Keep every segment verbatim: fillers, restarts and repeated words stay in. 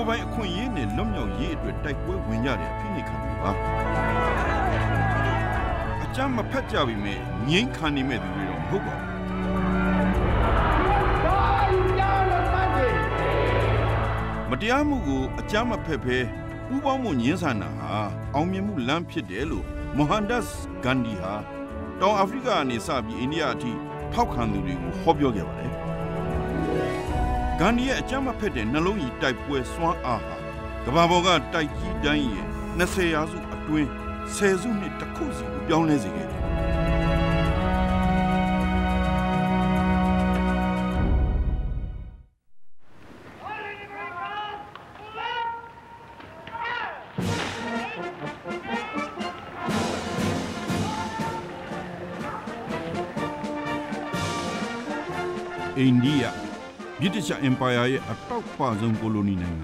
ပိုင်အခွင့်အရေးနဲ့လွတ်မြောက်ရေးအတွက်တိုက်ပွဲဝင်ကြတဲ့အဖြစ်နေခံတွေပါအကြမ်းမဖက်ကြပြီမဲ့ငြိမ်းခံနေမဲ့သူတွေတော့မဟုတ်ပါဘူးမတရားမှုကိုအကြမ်းမဖက်ဖဲပူးပေါင်းမှုညှင်းဆန်တာဟာအောင်မြင်မှုလမ်းဖြစ်တယ်လို့မိုဟန်ဒတ်စ်ဂန်ဒီဟာတောင်အာဖရိကကနေစပြီးအိန္ဒိယအထိထောက်ခံသူတွေကိုဟောပြောခဲ့ပါတယ်ဂန်ဒီရဲ့အကြမ်းမဖက်တဲ့နှလုံးကြီးတိုက်ပွဲစွမ်းအားဟာကမ္ဘာပေါ်ကတိုက်ကြီးတိုင်းရဲ့နှစ်ဆယ်ရာစုအတွင်းဆယ်စုနှစ်တစ်ခုစီကိုပြောင်းလဲစေခဲ့တယ်အိန္ဒိယဗြိတိရှ်အင်ပါယာရဲ့အတောက်ပဆုံးကိုလိုနီနိုင်ငံ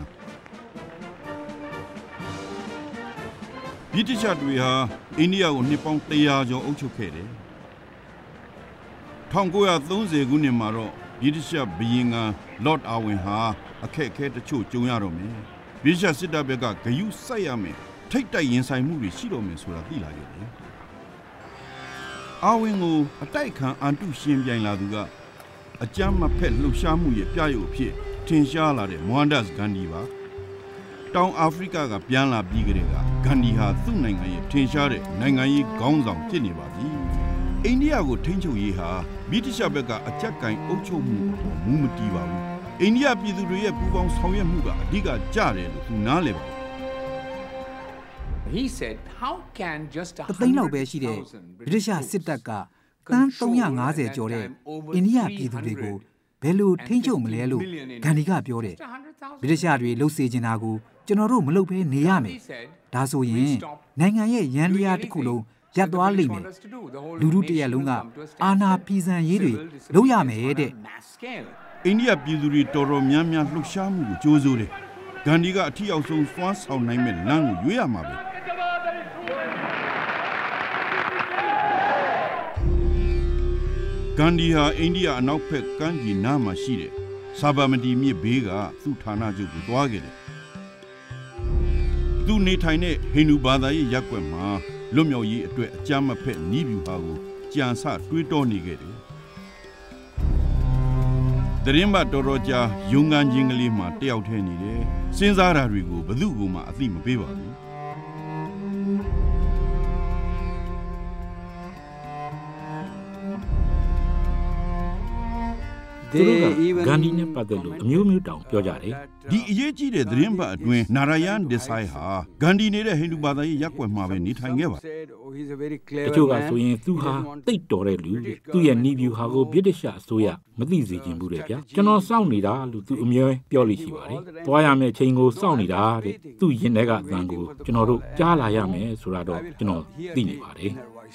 ဗြိတိရှ်တွေဟာအိန္ဒိယကိုနှစ်ပေါင်းတရာကျော်အုပ်ချုပ်ခဲ့တယ်။၁၉၃၀ခုနှစ်မှာတော့ဗြိတိရှ်ဘုရင်ကလော့ဒ်အာဝင်ဟာအခက်အခဲတချို့ကြုံရတော့မယ်။ဗြိတိရှ်စစ်တပ်ဘက်ကဂရုစိုက်ရမယ်ထိတ်တိုက်ရင်ဆိုင်မှုတွေရှိတော့မယ်ဆိုတာသိလာခဲ့တယ်။အာဝင်ကိုအတိုက်ခံအန်တုရှင်ပြိုင်လာသူကအကြမ်းမဖက်လှုပ်ရှားမှုရဲ့ပြရုပ်အဖြစ်ထင်ရှားလာတဲ့မိုဟန်ဒတ်စ်ဂန်ဒီပါတောင်အာဖရိကကပြန်လာပြီးကြတဲ့ကဂန်ဒီဟာသူ့နိုင်ငံရဲ့ထင်ရှားတဲ့နိုင်ငံရေးခေါင်းဆောင်ဖြစ်နေပါပြီအိန္ဒိယကိုထိန်းချုပ်ရေးဟာဗြိတိရှ်ဘက်ကအကြက်ကင်အုပ်ချုပ်မှုအပေါ်မူမတီးပါဘူးအိန္ဒိယပြည်သူတွေရဲ့ပူးပေါင်းဆောင်ရွက်မှုကအဓိကကျတယ်လို့သူနားလည်ပါတယ် He said how can just a သိန်းလောက်ပဲရှိတဲ့ဗြိတိရှ်စစ်တပ်ကတန်း၃၅၀ကျော်တဲ့အိန္ဒိယပြည်သူတွေကိုဘယ်လိုထိန်းချုပ်မလဲလို့ဂန်ဒီကပြောတယ်ဗြိတိရှ်တွေလှုပ်စေချင်တာကိုကျွန်တော်တို့မလုပ်ဘဲနေရမယ်ဒါဆိုရင်နိုင်ငံရဲ့ရန်တရားတစ်ခုလုံးရပ်သွားလိမ့်မယ်လူထုတရက်လုံးကအာဏာဖီဆန်ရေးတွေလုပ်ရမယ်တဲ့အိန္ဒိယပြည်သူတွေတော်တော်များများလှုပ်ရှားမှုကိုကြိုးစိုးတယ်ဂန်ဒီကအထီးအောင်ဆုံးစွမ်းဆောင်နိုင်မဲ့လမ်းကိုရွေးရမှာပဲဂန်ဒီဟာအိန္ဒိယအနောက်ဘက်ကမ်းခြေနားမှာရှိတဲ့ဆာဘာမတီမြစ်ဘေးကသူ့ဌာနချုပ်ကိုသွားခဲ့တယ်သူနေထိုင်တဲ့ဟိန္ဒူဘာသာရေးရပ်ကွက်မှာလွတ်မြောက်ရေးအတွက်အကြမ်းမဖက်နီးဗျူဟာကိုကြံစတွေးတောနေခဲ့တယ်တရင်ဘတော်တော်ကြာယုံငန်းချင်းကလေးမှာတယောက်ထဲနေတယ်စဉ်းစားတာတွေကိုဘယ်သူမှအသိမပေးပါဘူးသူတို့ကဂန်ဒီနဲ့ပတ်သက်လို့အမျိုးမျိုးတောင်ပြောကြတယ်ဒီအရေးကြီးတဲ့သတင်းပတ်အတွင်းနာရယန်ဒက်ဆိုင်ဟာဂန်ဒီနေတဲ့ဟိန္ဒူဘာသာရေးရပ်ကွက်မှာပဲနေထိုင်ခဲ့ပါတချို့ကဆိုရင်သူဟာတိတ်တော်တဲ့လူသူ့ရဲ့နီးဗျူဟာကိုဗြိတိရှ်အစိုးရမသိစေချင်ဘူးတဲ့ဗျာကျွန်တော်စောင့်နေတာလို့သူအမြဲပြောလိမ့်ရှိပါတယ်သွားရမယ့်ချိန်ကိုစောင့်နေတာတဲ့သူ့ရင်ထဲကအသံကိုကျွန်တော်တို့ကြားလာရမယ်ဆိုတာတော့ကျွန်တော်သိနေပါတယ်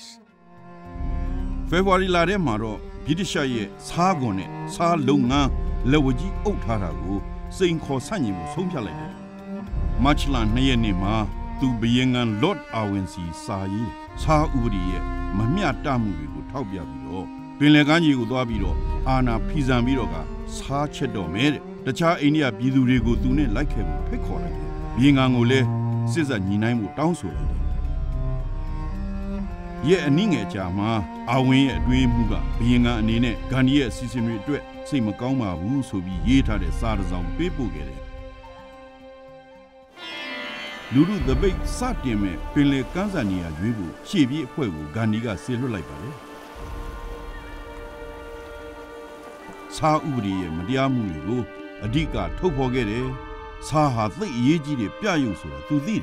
ဖေဖော်ဝါရီလထဲမှာတော့ဗြိတိရှ်ရဲ့စားကွန်နဲ့စားလုပ်ငန်းလက်ဝကြီးအုပ်ထားတာကိုစိန်ခေါ်ဆန့်ကျင်မှုဆုံးဖြတ်လိုက်တယ်။မတ်လ၂ရက်နေ့မှာသူဘယင်ငံလော့ဒ်အာဝင်စီစာရေးစားဥပဒေရဲ့မမျှတမှုတွေကိုထောက်ပြပြီးတော့ပင်လယ်ကမ်းခြေကိုသွားပြီးတော့အာဏာဖီဆန်ပြီးတော့ကစားချက်တော့မဲတဲ့တခြားအိန္ဒိယပြည်သူတွေကိုသူနဲ့လိုက်ခဲ့ဖို့ဖိတ်ခေါ်လိုက်တယ်။ဘယင်ငံကိုလည်းစစ်ဆက်ညီနိုင်မှုတောင်းဆိုလိုက်တယ်ရဲ့အနည်းငယ်ကြာမှာအာဝင်ရဲ့အတွင်းမှုကဘယင်ငံအနေနဲ့ဂန်ဒီရဲ့အစီအစဉ်တွေအတွက်စိတ်မကောင်းပါဘူးဆိုပြီးရေးထားတဲ့စာတစ်စောင်ပေးပို့ခဲ့တယ်လူလူသပိတ်စတင်မဲ့ပင်လယ်ကမ်းစပ်နေရာရွေးဖို့ရှေ့ပြေးအဖွဲ့ကိုဂန်ဒီကဆေလွတ်လိုက်ပါတယ်စာဥပဒေရဲ့မတရားမှုတွေကိုအဓိကထုတ်ဖော်ခဲ့တယ်စာဟာသိအရေးကြီးတဲ့ပြရုပ်ဆိုတာသူသိတယ်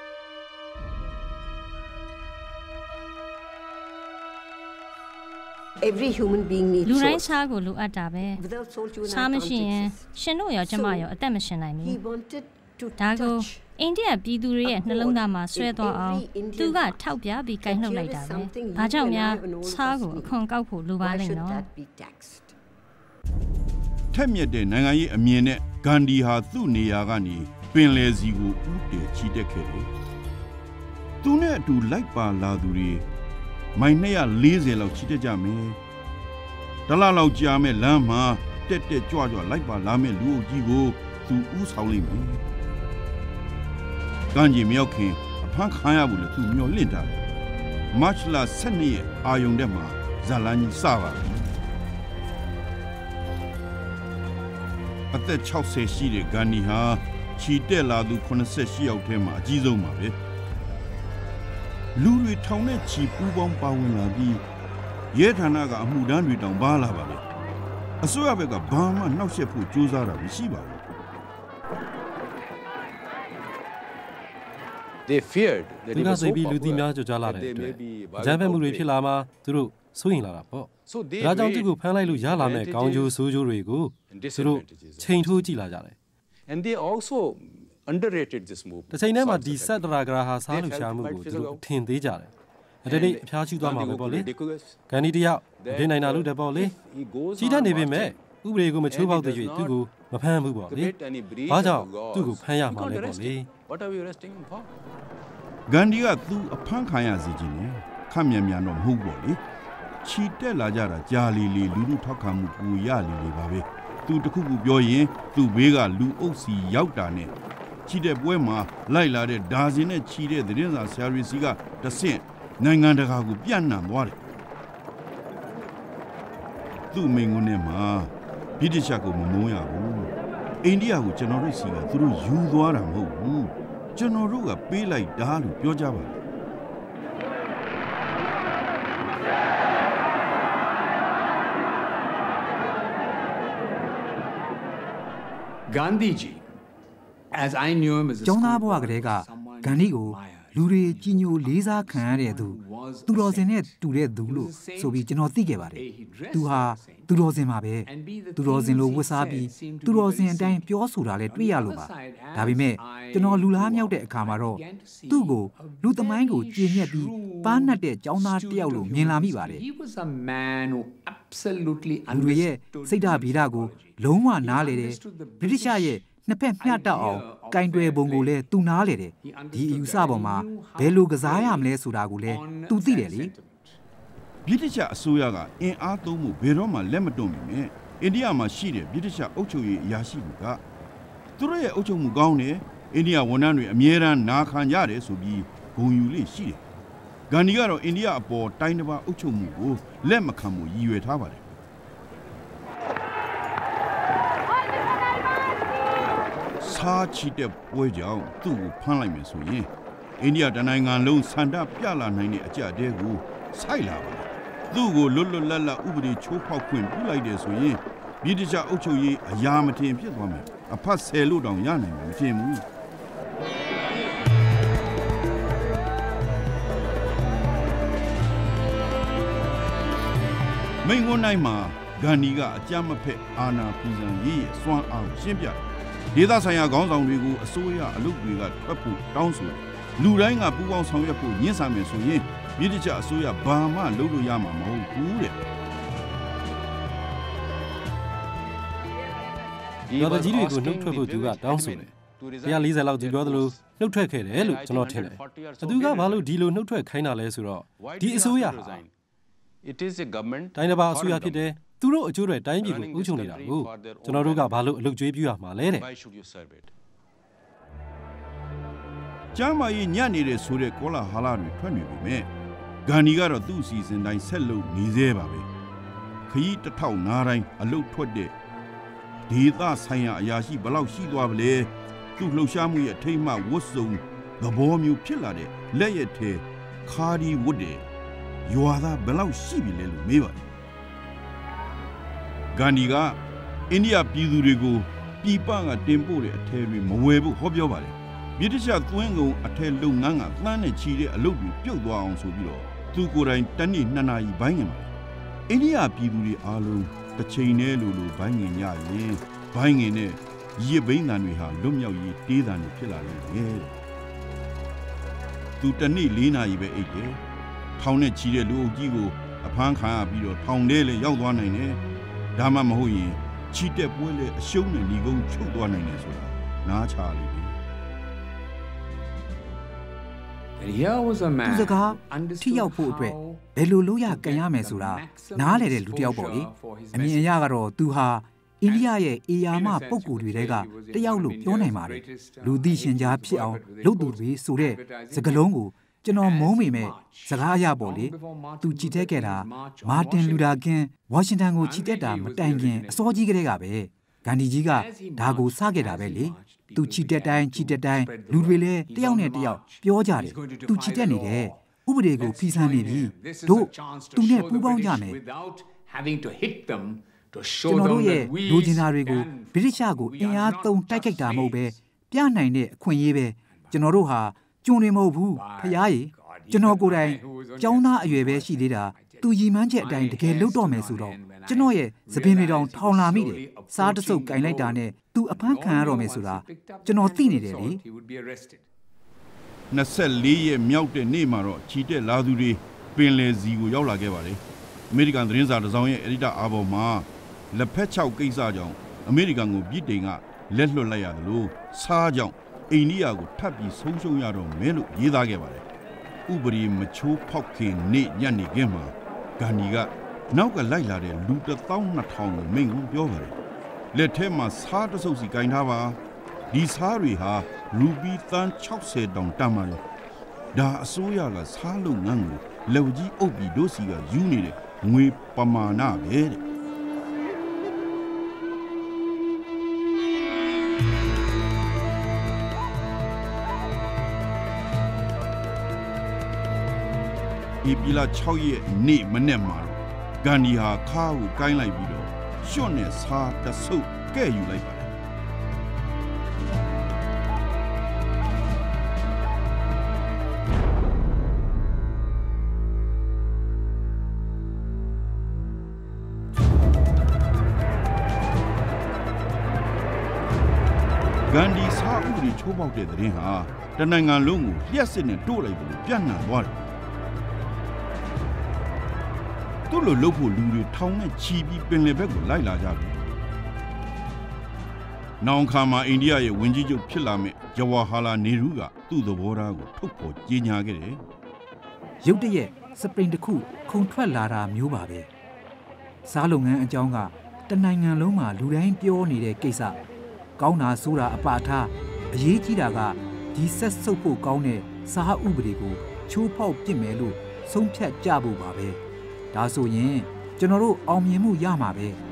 Every human being needs လူတိုင်းစားကိုလိုအပ်တာပဲစားမရှိရင်ရှင်တို့ရောကျမရောအသက်မရှင်နိုင်ဘူးဒါကိုအိန္ဒိယပြည်သူတွေရဲ့နှလုံးသားမှာဆွဲသွားအောင်သူကထောက်ပြပြီးကိုင်နှုတ်လိုက်တာပဲဘာကြောင့်များစားကိုအခွန်ကောက်ဖို့လိုပါလိမ့်နော်ထက်မြက်တဲ့နိုင်ငံရေးအမြင်နဲ့ဂန်ဒီဟာသူ့နေရာကနေပင်လယ်စီကိုဥတည်ချီတက်ခဲ့တယ်သူနဲ့အတူလိုက်ပါလာသူတွေမိုင်၂၄၀လောက်ချီတက်ကြမယ်ဒလလောက်ကြာမဲ့လမ်းမှာတက်တက်ကြွကြွလိုက်ပါလာမဲ့လူအုပ်ကြီးကိုသူဥဆောင်လိမ့်မယ်ကန်ကြီးမြောက်ခင်အဖမ်းခံရဘူးလေသူမျောလင့်တာမတ်လဆယ်နှစ်ရက်အာယုံတဲ့မှာဇာလန်ကြီးစပါပြီအသက်၆၀ရှိတဲ့ဂန်နီဟာခြီတက်လာသူ၇၈ယောက်ထဲမှာအကြီးဆုံးပါပဲလူတွေထောင်နဲ့ခြီပူးပေါင်းပါဝင်လာပြီးရဲဌာနကအမှုတန်းတွေတောင်ပါလာပါလေအစိုးရဘက်ကဘာမှနှောက်ယှက်ဖို့ကြိုးစားတာမရှိပါဘူး They feared that it was so popular လူများကြကြလာတဲ့အတွက်ဂျမ်ဖက်မှုတွေဖြစ်လာမှသူတို့စိုးရင်လာတာပေါ့ဒါကြောင့်သူ့ကိုဖမ်းလိုက်လို့ရလာမဲ့ကောင်းကျိုးဆိုးကျိုးတွေကိုသူတို့ချိန်ထိုးကြည့်လာကြတယ် and they also underrated this movement တစ်ချိန်တည်းမှာဒီဆက်တရာဂရာဟာစားလို့ရှာမှုကိုသူတို့ထင်သေးကြတယ်အဲ့ဒီအဖျားချူသွားမှာပဲပေါ့လေကန်ဒီတယောက်ဒင်းနိုင်တာလို့တယ်ပေါ့လေကြီးတတ်နေပေမဲ့ဥပဒေကိုမချိုးဖောက်တဲ့၍သူ့ကိုမဖမ်းဘူးပေါ့လေဘာကြောင့်သူ့ကိုဖမ်းရမှာလဲပေါ့လေ What are we arresting him for ဂန်ဒီကသူအဖမ်းခံရစီခြင်းနဲ့ခက်မြန်မြန်တော့မဟုတ်ပေါ့လေခြီတက်လာကြတာကြာလီလီလူလူထောက်ခံမှုပူရလီလီပါပဲသူတခုခုပြောရင်သူ့ဘေးကလူအုပ်စီရောက်တာနဲ့ခြီတဲ့ပွဲမှာလိုက်လာတဲ့ဒါဇင်နဲ့ခြီတဲ့သတင်းစာဆရာတွေစီကတဆင့်နိုင်ငံတကာကိုပြန့်နှံ့သွားတယ်သူ့မိန်ကွန်းနဲ့မှာဗြိတိရှကိုမမုန်းရဘူးအိန္ဒိယကိုကျွန်တော်တို့စီကသူတို့ယူသွားတာမဟုတ်ဘူးကျွန်တော်တို့ကပေးလိုက်တာလို့ပြောကြပါလား Gandhiji as I knew him as a ကျောင်းသားဘဝကတည်းကဂန္ဓီကိုလူတွေကြီးညိုလေးစားခံရတဲ့သူသူတော်စင်နဲ့တူတဲ့သူလို့ဆိုပြီးကျွန်တော်သိခဲ့ပါတယ်သူဟာသူတော်စင်ပါပဲသူတော်စင်လိုဝတ်စားပြီးသူတော်စင်အတိုင်းပြောဆိုတာလည်းတွေ့ရလို့ပါဒါပေမဲ့ကျွန်တော်လူလားမြောက်တဲ့အခါမှာတော့သူ့ကိုလူသမိုင်းကိုကြည်ညက်ပြီးပါးနှက်တဲ့ကျောင်းသားတစ်ယောက်လို့မြင်လာမိပါတယ် He was a man who absolutely လူတွေရဲ့စိတ်ဓာတ်ဗီဒကိုလုံးဝနားလေတယ်ဗြိတိရှရဲ့နှစ်ဖက်မျှတအောင်ကင်တွယ်ပုံကိုလည်းသူနားလေတယ်ဒီအယူဆပေါ်မှာဘယ်လိုကစားရမလဲဆိုတာကိုလည်းသူသိတယ်လေဗြိတိရှအစိုးရကအင်အားသုံးမှုဘယ်တော့မှလက်မတွန့်နိုင်နဲ့အိန္ဒိယမှာရှိတဲ့ဗြိတိရှအုပ်ချုပ်ရေးအရာရှိတွေကသူတို့ရဲ့အုပ်ချုပ်မှုကောင်းတယ်အိန္ဒိယဝန်ထမ်းတွေအမြဲတမ်းနာခံကြတယ်ဆိုပြီးဂုဏ်ယူလေးရှိတယ်ဂန္ဒီကတော့အိန္ဒိယအပေါ်တိုင်းတစ်ပါးအုပ်ချုပ်မှုကိုလက်မခံမှုရည်ရွယ်ထားပါတယ်စာချီတဲ့ပွဲကြောင့်သူ့ကိုဖမ်းလိုက်မယ်ဆိုရင်အိန္ဒိယတနိုင်ငံလုံးဆန္ဒပြလာနိုင်တဲ့အကြအတဲကိုဆိုက်လာပါတယ်သူ့ကိုလွတ်လွတ်လပ်လပ်ဥပဒေချိုးဖောက်ခွင့်ပြုလိုက်တယ်ဆိုရင်ဗြိတိရှအုပ်ချုပ်ရေးအရာမထင်ဖြစ်သွားမယ်အဖတ်ဆယ်လို့တောင်ရနိုင်မှာမထင်ဘူးမိန်ကွန်းတိုင်းမှာဂန္ဒီကအကြမ်းမဖက်အာဏာဖီဆန်ရေးရဲ့စွမ်းအားရှင်းပြဒေသဆိုင်ရာခေါင်းဆောင်တွေကိုအစိုးရအလုပ်တွေကထွက်ဖို့တောင်းဆိုတယ်လူတိုင်းကပူးပေါင်းဆောင်ရွက်ဖို့ညှင်းဆန်မယ်ဆိုရင်ဗြိတိရှအစိုးရဘာမှလုပ်လို့ရမှာမဟုတ်ဘူးတဲ့ဒါတကြီးတွေကိုနှုတ်ထွက်ဖို့သူကတောင်းဆိုတယ်one fortyလောက်သူပြောသလိုနှုတ်ထွက်ခဲ့တယ်လို့ကျွန်တော်ထင်တယ်သူကဘာလို့ဒီလိုနှုတ်ထွက်ခိုင်းတာလဲဆိုတော့ဒီအစိုးရဟာ It is a government တိုင်းတစ်ပါးအစိုးရဖြစ်တယ်သူတို့အကျိုးတွေတိုင်းပြည်ကိုအုပ်ချုပ်နေတာကိုကျွန်တော်တို့ကဘာလို့အလုပ်ကျွေးပြရမှာလဲတဲ့ Why should you serve it ကျမ်းမာရေးညံ့နေတဲ့ဆိုတဲ့ကောလာဟာလာတွေထွက်နေပြီမဲ့ဂန္ဒီကတော့သူ့အစီအစဉ်တိုင်းဆက်လုပ်နေသေးပါပဲခရီးတစ်ထောက်နားတိုင်းအလုပ်ထွက်တဲ့ဒေသဆိုင်ရာအရာရှိဘလောက်ရှိသွားပါလဲသူ့လှုပ်ရှားမှုရဲ့အထိတ်မှဝတ်စုံသဘောမျိုးဖြစ်လာတဲ့လက်ရထဲခါဒီဝတ်တဲ့ရွာသားဘလောက်ရှိပြီလဲလို့မေးပါတယ်ဂန္ဒီကအိန္ဒိယပြည်သူတွေကိုပြည်ပကတင်ပို့တဲ့အထည်တွေမဝယ်ဖို့ဟောပြောပါတယ်ဗြိတိရှသွင်းကုန်အထည်လုပ်ငန်းကသန်းနဲ့ချီတဲ့အလုပ်တွေပြုတ်သွားအောင်ဆိုပြီးတော့သူကိုယ်တိုင်တနည်းနှစ်နာရီဘိုင်းငင်ပါတယ်အိန္ဒိယပြည်သူတွေအားလုံးတစ်ချိန်တည်းလိုလိုဘိုင်းငင်ရရင်ဘိုင်းငင်နဲ့ရစ်ဘိန်းတန်တွေဟာလွတ်မြောက်ရေးတေးတန်တွေဖြစ်လာလိမ့်မယ်သူတနေ့လေးနာရီပဲအိတ်တယ်ထောင်နဲ့ချီတဲ့လူအုပ်ကြီးကိုအဖမ်းခံရပြီးတော့ထောင်ထဲလေရောက်သွားနိုင်တယ်ဒါမှမဟုတ်ရင်ချီတက်ပွဲလေအရှုံးနဲ့ညီကုန်းချုပ်သွားနိုင်တယ်ဆိုတာနားချလိမ့်မယ် Here was a man သူစကားထိရောက်ဖို့အတွက်ဘယ်လိုလုပ်ရကန်ရမယ်ဆိုတာနားလေတဲ့လူတစ်ယောက်ပေါ့လေအမြင်အရကတော့သူဟာအိန္ဒိယရဲ့အေယာမပုဂ္ဂိုလ်တွေတဲကတယောက်လို့ပြောနိုင်ပါတယ်လူသိရှင်ကြားဖြစ်အောင်လုပ်သူတွေဆိုတဲ့စကားလုံးကိုကျွန်တော်မုန်းမိမဲ့စကားအရပေါ့လေသူချီတက်ခဲ့တာမာတင်လူဒါကင်ဝါရှင်တန်ကိုချီတက်တာမတိုင်ခင်အစောကြီးကတည်းကပဲဂန္ဒီကြီးကဒါကိုစခဲ့တာပဲလေသူချီတက်တိုင်းချီတက်တိုင်းလူတွေလည်းတယောက်နဲ့တယောက်ပြောကြတယ်သူချီတက်နေတယ်ဥပဒေကိုဖီဆန်နေပြီတို့သူနဲ့ပူးပေါင်းကြမယ်ကျွန်တော်တို့ရဲ့လူကျင်သားတွေကိုဗြိတိရှကိုအင်အားသုံးတိုက်ခိုက်တာမဟုတ်ပဲပြနိုင်တဲ့အခွင့်အရေးပဲကျွန်တော်တို့ဟာကျွန်းနေမဟုတ်ဘူးဖျားရည်ကျွန်တော်ကိုယ်တိုင်ကျောင်းသားအရွယ်ပဲရှိသေးတာသူရည်မှန်းချက်အတိုင်းတကယ်လုပ်တော့မယ်ဆိုတော့ကျွန်တော်ရဲ့သပင်တွေတောင်ထောင်လာမိတယ်စားတဆုပ်ကင်လိုက်တာနဲ့သူအဖမ်းခံရတော့မယ်ဆိုတာကျွန်တော်သိနေတယ်လေနှစ်ဆက်လေးရဲ့မြောက်တဲ့နေ့မှာတော့ချီတက်လာသူတွေပင်လယ်စီကိုရောက်လာခဲ့ပါတယ်အမေရိကန်သတင်းစာတစ်စောင်ရဲ့အဒီတာအားပေါ်မှာလက်ဖက်ချောက်ကိစ္စကြောင့်အမေရိကန်ကိုပြည်တိန်ကလက်လွတ်လိုက်ရတယ်လို့စားကြောင့်အိန္ဒိယကိုထပ်ပြီးဆုံးရှုံးရတော့မယ်လို့ရေးသားခဲ့ပါတယ်ဥပဒေမချိုးဖောက်ခင်နေ့ညနေခင်းမှာဂန္ဒီကနောက်ကလိုက်လာတဲ့လူတစ်သောင်းနှစ်ထောင်ကိုမိန့်ခွန်းပြောပါတယ်လက်ထဲမှာစားတဆုပ်စီကင်ထားပါဒီစားတွေဟာရူပီသန်း၆၀တောင်တန်ပါတယ်ဒါအစိုးရကစားလုပ်ငန်းကိုလက်ကြီးအုပ်ပြီးဒိုစီကယူနေတဲ့ငွေပမာဏပဲတဲ့ဒီပီလာ၆ရက်နေ့မနေ့မှာဂန္ဒီဟာခါကိုကိုင်းလိုက်ပြီးတော့ရွှွတ်နဲ့စားတဆုပ်ကဲ့ယူလိုက်ပါတယ်ဂန္ဒီစားဥပဒေချိုးပေါက်တဲ့သတင်းဟာတနိုင်ငံလုံးကိုလျှက်စစ်နဲ့တိုးလိုက်ပြီးပြန့်နှံ့သွားတယ်သူ့လိုလုပ်ဖို့လူတွေထောင်နဲ့ချီပြီးပင်လယ်ဘက်ကိုလိုက်လာကြပြီ။နောင်ခါမှာအိန္ဒိယရဲ့ဝန်ကြီးချုပ်ဖြစ်လာမဲ့ဂျဝါဟာလာနေရူးကသူ့သဘောထားကိုထုတ်ဖော်ကြေညာခဲ့တယ်။ရုတ်တရက်စပရင်တစ်ခုခုန်ထွက်လာတာမျိုးပါပဲ။စားလုပ်ငန်းအကြောင်းကတနိုင်ငံလုံးမှာလူတိုင်းပြောနေတဲ့ကိစ္စကောင်းတာဆိုးတာအပါထားအရေးကြီးတာကဒီဆက်ဆုပ်ဖို့ကောင်းတဲ့စားဥပဒေကိုချိုးဖောက်ပစ်မယ်လို့ဆုံးဖြတ်ကြဖို့ပါပဲ။ဒါဆိုရင်ကျွန်တော်တို့အောင်မြင်မှုရမှာပဲ။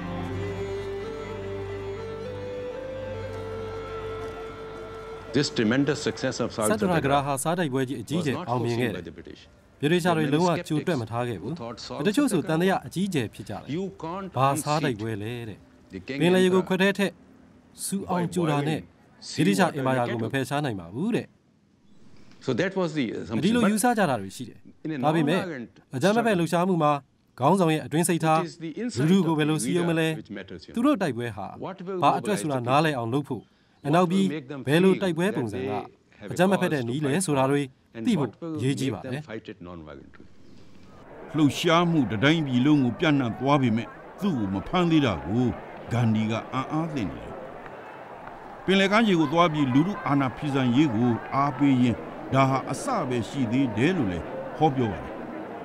This tremendous success of South Satara Graha စားတိုက်ပွဲကြီးအကြီးကျယ်အောင်မြင်ခဲ့တယ်။ဗြိတိရှတွေလုံးဝကြိုတွက်မထားခဲ့ဘူး။တချို့ဆိုတန်တရားအကြီးကျယ်ဖြစ်ကြတယ်။ဘာစားတိုက်ပွဲလဲတဲ့။ပင်လယ်ရေကိုခွက်ထဲထက်စူအောင်ကြိုတာနဲ့ဗြိတိရှအင်ပါယာကိုမဖယ်ရှားနိုင်ပါဘူးတဲ့။ So that was the ဒီလိုယူဆကြတာတွေရှိတယ်။ဒါပေမဲ့အကြမ်းမဖက်လှုပ်ရှားမှုမှာခေါင်းဆောင်ရဲ့အတွင်းစိတ်ထားလူလူကိုဘယ်လိုစီယုံမလဲ။သူတို့တိုက်ပွဲဟာဘာအတွက်ဆိုတာနားလည်အောင်လုပ်ဖို့အနောက်ပြီးဘယ်လိုတိုက်ပွဲပုံစံကအကြမ်းမဖက်တဲ့နီးလဲဆိုတာတွေသိဖို့ရေးကြီးပါတယ်လှုပ်ရှားမှုတိုင်းပြည်လုံးကိုပြန့်နှံ့သွားပြီမဲ့သူ့ကိုမဖမ်းသေးတာကိုဂန္ဒီကအံ့အားသင့်တယ်ပင်လယ်ကမ်းခြေကိုသွားပြီးလူလူအာဏာဖီဆန်ရေးကိုအားပေးရင်ဒါဟာအစပဲရှိသေးတယ်လို့လည်းဟောပြောပါတယ်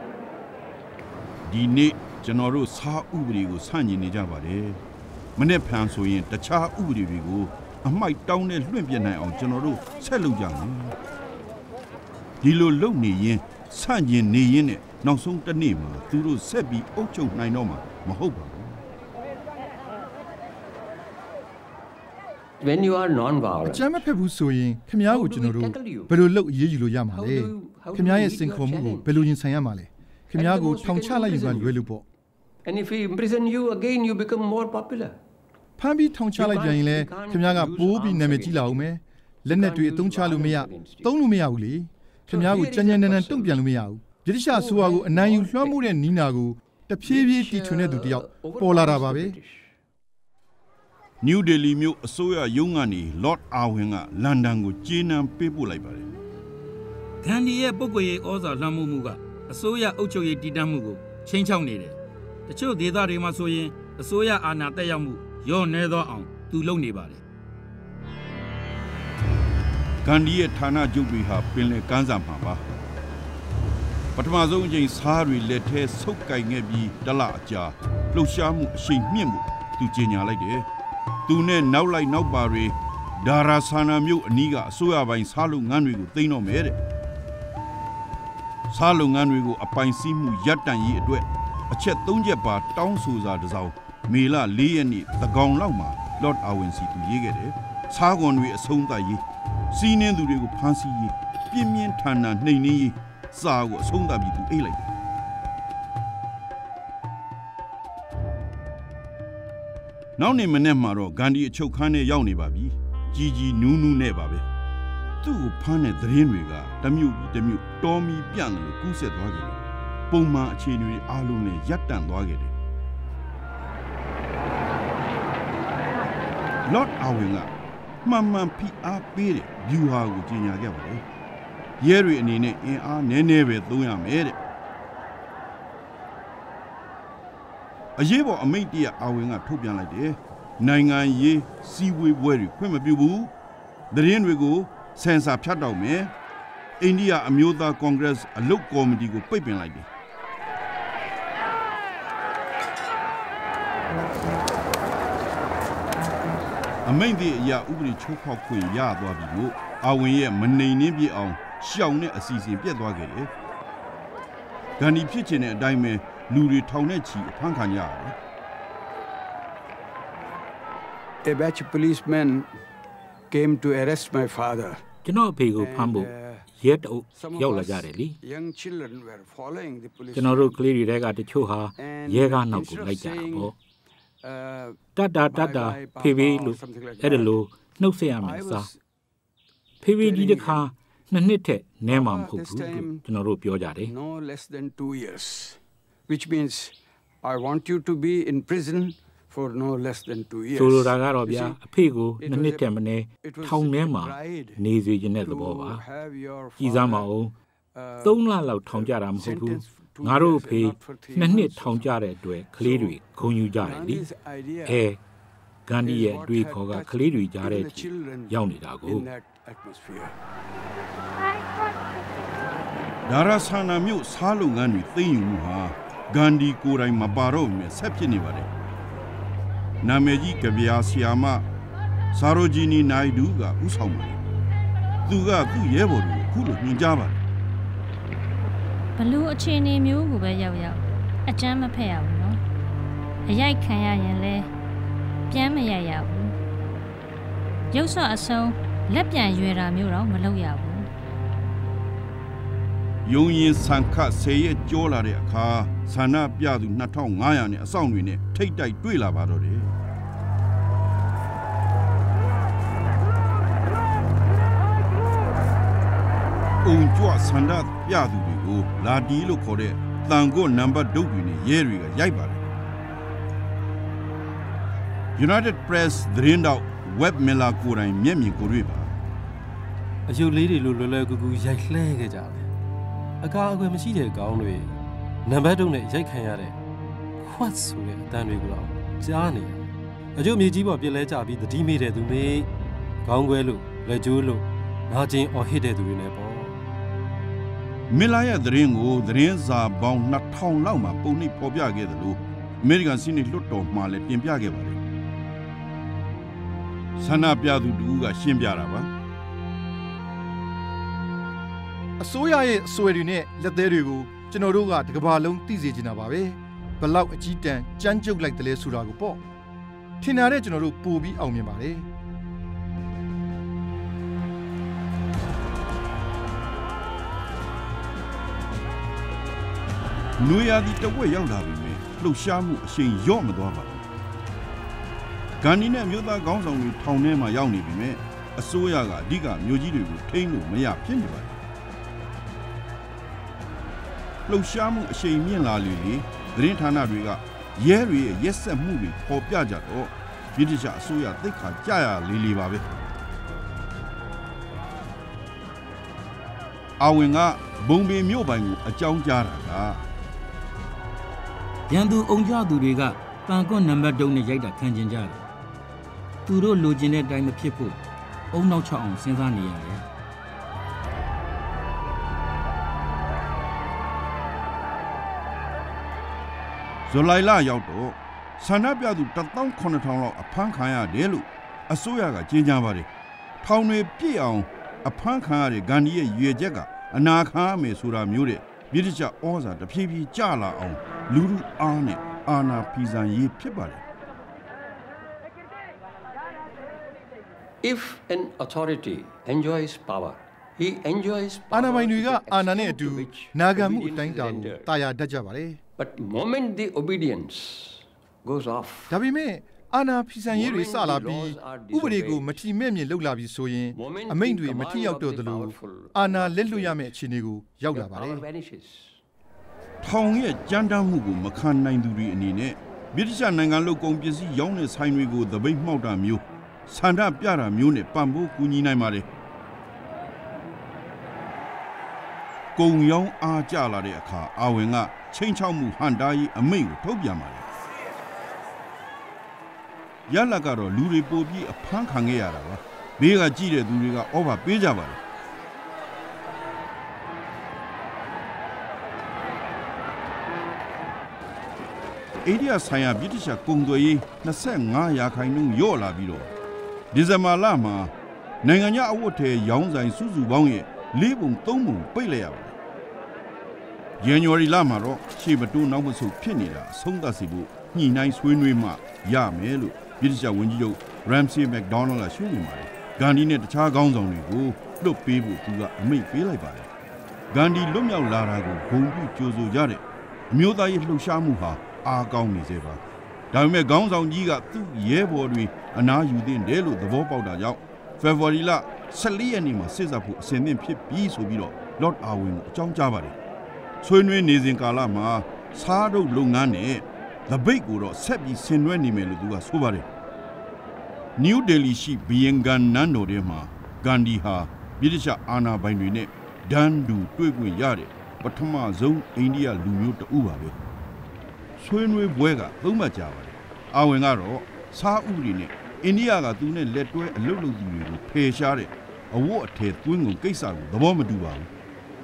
ဒီနေ့ကျွန်တော်တို့စားဥပဒေကိုဆန့်ကျင်နေကြပါတယ်မနေ့ဖန်ဆိုရင်တခြားဥပဒေတွေကိုအမိုက်တောင်းနဲ့လွှင့်ပြနိုင်အောင်ကျွန်တော်တို့ဆက်လုပ်ကြမယ်ဒီလိုလုပ်နေရင်ဆန့်ကျင်နေရင်နဲ့နောက်ဆုံးတစ်နေ့မှာသူတို့ဆက်ပြီးအုပ်ချုပ်နိုင်တော့မှာမဟုတ်ပါဘူး When you are non violent အကြမ်းမဖက်ဘူးဆိုရင်ခင်ဗျားကိုကျွန်တော်တို့ဘယ်လိုလုပ်အရေးယူလို့ရမှာလဲခင်ဗျားရဲ့စင်ခေါ်မှုကိုဘယ်လိုရင်ဆိုင်ရမှာလဲခင်ဗျားကိုထောင်ချလိုက်ယူကလွယ်လို့ပေါ့ And if we imprison you again you become more popular ဖမ်းပြီးထောင်ချလိုက်ပြန်ရင်လည်းခင်ဗျားကပိုးပြီးနာမည်ကြီးလာအောင်မယ်လက်နက်တွေအသုံးချလို့မရသုံးလို့မရဘူးလေခင်ဗျားကိုကြမ်းကြမ်းတမ်းတမ်းတုံ့ပြန်လို့မရဘူးဗြိတိရှဆိုဟာကိုအနိုင်ယူလွှမ်းမိုးတဲ့နီးနာကိုတဖြည်းဖြည်းတီထွင်တဲ့သူတယောက်ပေါ်လာတာပါပဲနယူးဒေလီမြို့အစိုးရရုံးကနေလော့ဒ်အာဝင်ကလန်ဒန်ကိုကြေးနန်းပေးပို့လိုက်ပါတယ်ဂန္ဒီရဲ့ပုဂ္ဂိုလ်ရေးဩဇာလွှမ်းမိုးမှုကအစိုးရအုပ်ချုပ်ရေးတည်တံ့မှုကိုချိန်ချောက်နေတယ်တချို့ဒေသတွေမှာဆိုရင်အစိုးရအာဏာတက်ရောက်မှုရော့နေသောအောင်သူလုပ်နေပါတယ်ဂန္ဒီရဲ့ဌာနချုပ်တွေဟာပင်လယ်ကမ်းစပ်မှာပါပထမဆုံးအကြိမ်စားတွေလက်ထဲဆုပ်ကင်ခဲ့ပြီးတလအကြာလှုပ်ရှားမှုအရှိန်မြင့်မှုသူသူကြေညာလိုက်တယ်သူနဲ့နောက်လိုက်နောက်ပါတွေဒါရာဆာနာမြို့အနီးကအစိုးရပိုင်းစားလုပ်ငန်းတွေကိုသိမ်းတော့မယ်တဲ့စားလုပ်ငန်းတွေကိုအပိုင်စီးမှုရပ်တန့်ရေးအတွက်အချက်သုံးချက်ပါတောင်းဆိုစာတစ်စောင်မေလ၄ရက်နေ့သကောင်လောက်မှာ Lord Irwin စီသူရေးခဲ့တယ်စားကွန်တွေအဆုံးသတ်ရေးစီးနှင်းသူတွေကိုဖမ်းဆီးရေးပြင်းပြင်းထန်ထန်နှိမ်နင်းရေးစာကိုအဆုံးသတ်ပြီးသူအိတ်လိုက်တယ်နောက်နေ့မနေ့မှာတော့ဂန္ဒီအချုပ်ခန်းထဲရောက်နေပါပြီကြီးကြီးနူးနူးနဲ့ပါပဲသူ့ကိုဖမ်းတဲ့သတင်းတွေကတမျိုးပြီးတမျိုးတော်မီပြန့်တယ်လို့ကူးဆက်သွားခဲ့တယ်ပုံမှန်အခြေအနေအားလုံးနဲ့ရပ်တန့်သွားခဲ့တယ် Lord Irwin ကမှန်မှန်ဖိအားပေးတဲ့ဗျူဟာကိုကြီးညာခဲ့ပါတယ်ရဲတွေအနေနဲ့အင်အားနည်းနည်းပဲသုံးရမယ်တဲ့အရေးပေါ်အမိန့်တရအာဝင်ကထုတ်ပြန်လိုက်တယ်နိုင်ငံရေးစီးပွားပွဲတွေခွင့်မပြုဘူးသတင်းတွေကိုဆင်ဆာဖြတ်တောက်မယ်အိန္ဒိယအမျိုးသားကွန်ဂရက်အလုပ်ကော်မတီကိုပိတ်ပင်လိုက်တယ်အမိန့်တရအရာဥပဒေချိုးဖောက်ခွင့်ရသွားပြီလို့အာဝင်ရဲ့မနှိမ်နှင်းပြအောင်ရှောင်တဲ့အစီအစဉ်ပြတ်သွားခဲ့တယ်ဂန္ဒီဖြစ်ချင်တဲ့အတိုင်းပဲလူတွေထောင်နဲ့ချီအဖမ်းခံကြရတယ် A batch of policemen came to arrest my father ကျွန်တော်အဖေကိုဖမ်းဖို့ရဲတအုပ်ရောက်လာကြတယ်လी young children were following the police ကျွန်တော်တို့ကလေးတွေကတချို့ဟာရဲကားနောက်ကိုလိုက်ကြတာပေါ့တတ်တာတတ်တာဖေဖေလို့အဲ့ဒါလို့နှုတ်ဆက်ရမယ်စားဖေဖေဒီတခါနှစ်နှစ်ထက်နဲမှာမဟုတ်ဘူးလို့ကျွန်တော်တို့ပြောကြတယ် no less than two years which means I want you to be in prison for no less than two years ဆိုလိုတာကတော့ဗျာအဖေကိုနှစ်နှစ်ထက်မနည်းထောင်ထဲမှာနေစေခြင်းတဲ့သဘောပါကြီးစားမအောင်သုံးလလောက်ထောင်ကြတာမဟုတ်ဘူးငါတို့အဖေနှစ်နှစ်ထောင်ကြတဲ့အတွက်ကလေးတွေခုံယူကြတယ်လीအဲဂန္ဒီရဲ့အတွေ့အခေါ်ကကလေးတွေကြားတဲ့ရောက်နေတာကိုဒါရာဆာနာမြို့စားလုပ်ငန်းတွေသိမ်းယူမှုဟာဂန္ဒီကိုယ်တိုင်မပါတော့ဘူးဆက်ဖြစ်နေပါတယ်နာမည်ကြီးကဗျာဆီယာမဆာရိုဂျီနီနိုင်ဒူကဥဆောင်ပါတယ်သူကသူ့ရဲဘော်တွေကိုခုလိုညွှန်ကြားပါတယ်ဘလို့အခြေအနေမျိုးကိုပဲရောက်ရောက်အကြမ်းမဖက်ရဘူးနော်အရိုက်ခံရရင်လဲပြန်မရရဘူးရုပ်ဆော့အဆုံးလက်ပြန်ရွယ်တာမျိုးတော့မလုပ်ရဘူးယုံရင်ဆန်ခတ်ဆေးရကြောလာတဲ့အခါဆန္ဒပြသူနှစ်ထောင်ငါးရာနဲ့အဆောင်တွေနဲ့ထိတ်တိုက်တွေ့လာပါတော့တယ်အုံကြွဆန္ဒပြသူတွေကိုလာတီလို့ခေါ်တဲ့တန်ကိုနံပါတ်ဒုတ်တွေနဲ့ရဲတွေကရိုက်ပါတယ် United Press သတင်းတောက် Web Miller ကိုယ်တိုင်မျက်မြင်ကိုတွေ့ပါအယုတ်လေးတွေလိုလွယ်လွယ်ကူကူရိုက်လှဲခဲ့ကြတယ်အကာအကွယ်မရှိတဲ့ကောင်းတွေနံပါတ်ဒုတ်နဲ့ရိုက်ခံရတဲ့ခွတ်ဆိုတဲ့အတန်းတွေကိုတော့ကြားနေတယ်အကျိုးမြေကြီးပေါ်ပြက်လဲကြပြီးတတိမိတဲ့သူတွေခေါင်းခွဲလို့လက်ကျိုးလို့နာကျင်အော်ဟစ်တဲ့သူတွေနဲ့ပေါ့မီလာရဲ့သတင်းကိုသတင်းစာပေါင်းနှစ်ထောင်လောက်မှပုံနှိပ်ဖော်ပြခဲ့တယ်လို့အမေရိကန်စီးနီလွှတ်တော်မှလည်းတင်ပြခဲ့ပါတယ်ဆန္ဒပြသူတူကရှင်းပြတာပါအစိုးရရဲ့အစွဲတွေနဲ့လက်သေးတွေကိုကျွန်တော်တို့ကတကဘာလုံးသိစေချင်တာပါပဲဘလောက်အကြီးတန်းကြမ်းကြုတ်လိုက်တယ်လဲဆိုတာကိုပေါ့ထင်တာတဲ့ကျွန်တော်တို့ပို့ပြီးအောင်မြင်ပါတယ်နွေရာသီတဝက်ရောက်လာပြီမယ်လှုပ်ရှားမှုအရှိန်ရော့မသွားပါဘူးဂန္ဒီနဲ့မြို့သားခေါင်းဆောင်တွေထောင်ထဲမှာရောက်နေပြီမယ်အစိုးရကအဓိကမြို့ကြီးတွေကိုထိန်းလို့မရဖြစ်နေပါတယ်လှုပ်ရှားမှုအရှိန်မြင့်လာလေလေသတင်းဌာနတွေကရဲတွေရဲ့ရက်စက်မှုတွေပေါ်ပြကြတော့ဗြိတိရှအစိုးရသိက္ခာကျရလေလေပါပဲအာဝင်ကဘုံပေမြို့ပိုင်ကိုအကြောင်းကြားတာကရန်သူအုံကြသူတွေကတန်ကွတ်နံပါတ်ဒုတ်နဲ့ရိုက်တာခံကျင်ကြတယ်သူတို့လိုချင်တဲ့အတိုင်းမဖြစ်ဖို့အုံနောက်ချအောင်စဉ်းစားနေရတယ်ဇူလိုင်လရောက်တော့ဆန္ဒပြသူတစ်သောင်းခုနှစ်ထောင်လောက်အဖမ်းခံရတယ်လို့အစိုးရကကြေညာပါတယ်ထောင်တွေပြည့်အောင်အဖမ်းခံရတဲ့ဂန္ဒီရဲ့ရွေချက်ကအနာခံရမယ်ဆိုတာမျိုးတဲ့ဗြိတိရှဩဇာတဖြည်းဖြည်းကျလာအောင်လူလူအားနဲ့အာဏာဖီဆန်ရေးဖြစ်ပါတယ် If an authority enjoys power he enjoys power အာဏာပိုင်တွေကအာဏာနဲ့အတူနာခံမှုအတိုင်းအတာကိုတာယာတတ်ကြပါတယ် But moment the obedience goes off ဒါပေမဲ့အာဏာဖီဆန်ရေးတွေစလာပြီးဥပဒေကိုမထီမဲ့မြင်လုပ်လာပြီးဆိုရင်အမိန့်တွေမထီရောက်တော့သလိုအာဏာလက်လွတ်ရမယ့်အခြေအနေကိုရောက်လာပါတယ်ထောင်ရဲ့ကြမ်းတမ်းမှုကိုမခံနိုင်သူတွေအနေနဲ့ဗြိတိရှနိုင်ငံလူကုန်ပစ္စည်းရောင်းတဲ့ဆိုင်တွေကိုသပိတ်မှောက်တာမျိုးဆန္ဒပြတာမျိုးနဲ့ပံ့ပိုးကူညီနိုင်ပါတယ်ကုံရောင်းအားကြလာတဲ့အခါအာဝင်ကချိန်ချောက်မှုဟန်တာရေးအမိန့်ကိုထုတ်ပြန်ပါတယ်ရလကတော့လူတွေပိုပြီးအဖမ်းခံခဲ့ရတာပါဘေးကကြည့်တဲ့သူတွေကဩဘာပေးကြပါတယ်အိန္ဒိယဆိုင်ရာဗြိတိရှကုန်သွယ်ရေး25ရာခိုင်နှုန်းလျော့လာပြီးတော့ဒီဇင်ဘာလမှာနိုင်ငံခြားအဝတ်ထည်ရောင်းဆိုင်စုစုပေါင်းရဲ့၄ပုံ၃ပုံပိတ်လိုက်ရပါတယ်။ ဇန်နဝါရီလမှာတော့ရှေ့မတိုးနောက်မဆုတ်ဖြစ်နေတာအဆုံးသတ်စေဖို့ညှိနှိုင်းဆွေးနွေးမှရမယ်လို့ဗြိတိရှဝန်ကြီးချုပ် Ramsay MacDonald ကရှင်းပြပါတယ်။ဂန္ဒီနဲ့တခြားခေါင်းဆောင်တွေကိုလွတ်ပေးဖို့သူကအမိန့်ပေးလိုက်ပါတယ်။ဂန္ဒီလွတ်မြောက်လာတာကိုဂုဏ်ပြုကြိုဆိုကြတဲ့အမျိုးသားရေးလှုပ်ရှားမှုဟာအားကောင်းနေစေပါဒါပေမဲ့ခေါင်းဆောင်ကြီးကသူ့ရဲဘော်တွေအနားယူသင့်တယ်လို့သဘောပေါက်တာကြောင့်ဖေဖော်ဝါရီလ၁၄ရက်နေ့မှာစစ်တပ်ဖို့အစဉ်သင့်ဖြစ်ပြီးဆိုပြီးတော့ Lord Arwen ကိုအကြောင်းကြားပါတယ်ဆွေးနွေးနေစဉ်ကာလမှာစားထုတ်လုပ်ငန်းနဲ့သပိတ်ကိုတော့ဆက်ပြီးဆင်နွှဲနေမယ်လို့သူကဆိုပါတယ် New Delhi ရှိဘီယင်ဂန်နန်းတော်ထဲမှာဂန္ဒီဟာဗြိတိရှအာဏာပိုင်တွေနဲ့ဒန်းတူတွေ့ခွင့်ရတဲ့ပထမဆုံးအိန္ဒိယလူမျိုးတဦးပါပဲဆွေးနွေးပွဲကသုံးမှတ်ကြပါတယ်အာဝင်ကတော့စားဥပဒေနဲ့အိန္ဒိယကသူနဲ့လက်တွဲအလုပ်လုပ်သူတွေကိုဖယ်ရှားတဲ့အဝတ်အထည်သွင်းကုန်ကိစ္စကိုသဘောမတူပါဘူး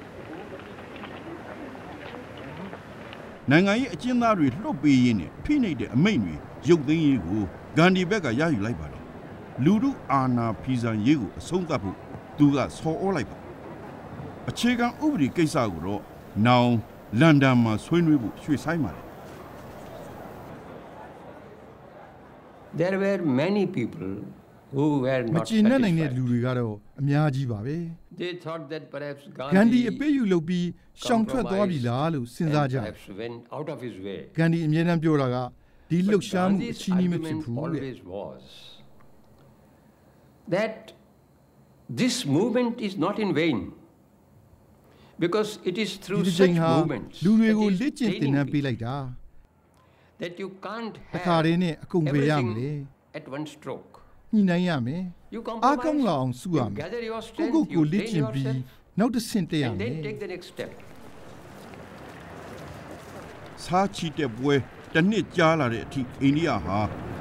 နိုင်ငံရေးအကျဉ်းသားတွေလှုပ်ပေးရင်းနဲ့ဖိနှိပ်တဲ့အမိန့်တွေရုပ်သိမ်းရေးကိုဂန္ဒီဘက်ကရယူလိုက်ပါတယ်လူထုအာဏာဖီဆန်ရေးကိုအဆုံးသတ်ဖို့သူကဆော်ဩလိုက်ပါအခြေခံဥပဒေကိစ္စကိုတော့နောင်လန်ဒန်မှာဆွေးနွေးဖို့ရွှေ့ဆိုင်းပါတယ် There were many people who were not မကျင်နိုင်တဲ့လူတွေကတော့အများကြီးပါပဲ They thought that perhaps ဂန္ဒီအပေးယူလုပ်ပြီးရှောင်ထွက်သွားပြီလားလို့စဉ်းစားကြတယ် went out of his way ဂန္ဒီအမြဲတမ်းပြောတာကဒီလှုပ်ရှားမှုအချီးနှီးမဖြစ်ဘူးတဲ့ That this movement is not in vain because it is through such movements လူတွေကိုလက်ကျင့်သင်တန်းပေးလိုက်တာ that you can't အခါရင်းနဲ့အကုန်ပေးရမလဲ at one stroke ညှိနှိုင်းရမယ်အားကောင်းလာအောင်စုရမယ်ကိုကိုကိုလက်ကျင့်ပြီးနောက်တစ်ဆင့်တက်ရမယ် take the next step စားချီတဲ့ပွဲတစ်နှစ်ကြာလာတဲ့အထိအိန္ဒိယဟာ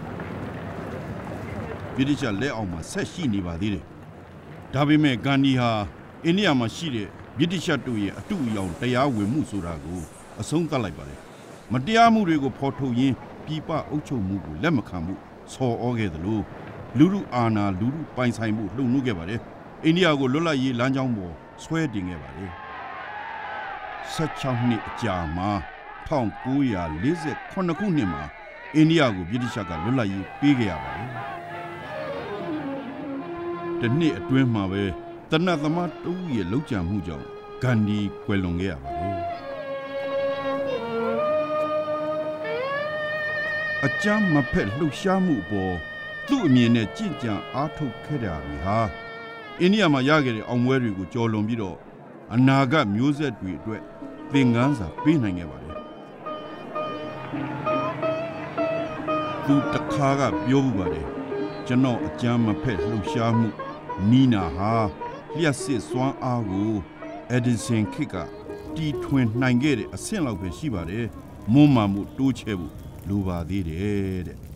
ဗြိတိရှလက်အောက်မှာဆက်ရှိနေပါသေးတယ်ဒါပေမဲ့ဂန္ဒီဟာအိန္ဒိယမှာရှိတဲ့ဗြိတိရှတို့ရဲ့အတူအယောင်တရားဝင်မှုဆိုတာကိုအဆုံးသတ်လိုက်ပါတယ်မတရားမှုတွေကိုဖော်ထုတ်ရင်းပြည်ပအုပ်ချုပ်မှုကိုလက်မခံမှုဆော်ဩခဲ့သလိုလူလူအာဏာလူလူပိုင်ဆိုင်မှုလှုံ့ဆော်ခဲ့ပါတယ်အိန္ဒိယကိုလွတ်လပ်ရေးလမ်းကြောင်းပေါ်ဆွဲတင်ခဲ့ပါတယ်၁၆နှစ်အကြာမှာ၁၉၄၇ခုနှစ်မှာအိန္ဒိယကိုဗြိတိရှကလွတ်လပ်ရေးပေးခဲ့ရပါတယ်ဒီနှစ်အတွင်းမှာပဲတနတ်သမားတူရဲ့လှုပ်ကြံမှုကြောင့်ဂန္ဒီကွယ်လွန်ခဲ့ရပါတယ်အကြမ်းမဖက်လှုပ်ရှားမှုပေါ်သူ့အမြင်နဲ့ကြင်ကြံအားထုတ်ခဲ့တာတွေဟာအိန္ဒိယမှာရခဲ့တဲ့အောင်ပွဲတွေကိုကျော်လွန်ပြီးတော့အနာဂတ်မျိုးဆက်တွေအတွက်သင်ခန်းစာပေးနိုင်ခဲ့ပါတယ်သူတခါကပြောမှုပါတယ်ကျွန်တော်အကြမ်းမဖက်လှုပ်ရှားမှုနီနာဟာလျှက်စစ်စွမ်းအားကိုအဒီဆင်ခစ်ကတီထွင်နိုင်ခဲ့တဲ့အဆင့်လောက်ပဲရှိပါတယ်မွမ်းမမှုတိုးချဲ့ဖို့လိုပါသေးတယ်တဲ့